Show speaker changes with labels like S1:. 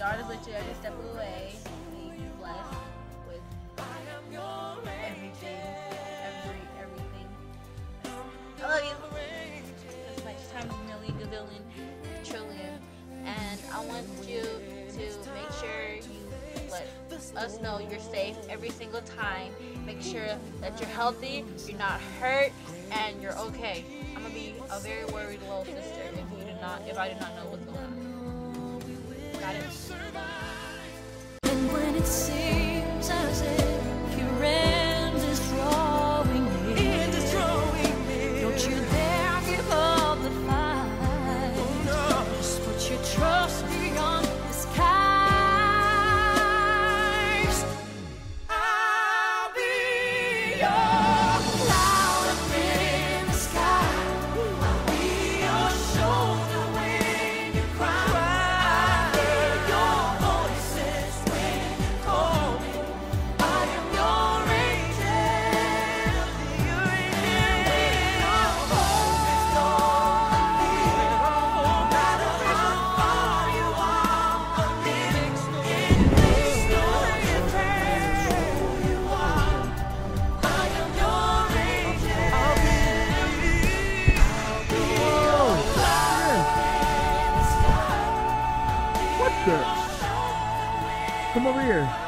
S1: God is with you every step of the way. May you blessed with everything. I love you. As much times a million, gazillion, trillion. And I want you to make sure you let us know you're safe every single time. Make sure that you're healthy, you're not hurt, and you're okay. I'm gonna be a very worried little sister if I do not know what's going on. Got it?
S2: And when it seems as if your end is drawing near, don't you dare give up the fight. Just put your trust beyond the skies. I'll be your cloud up in the sky. I'll be your shoulder when you cry. I'll be your voices when you call me. I am your angel. Your hope is gonna leave. No matter how far you are, living in this story of who you are. I am your angel. I'll be your cloud in the sky.
S3: What the? Come over here.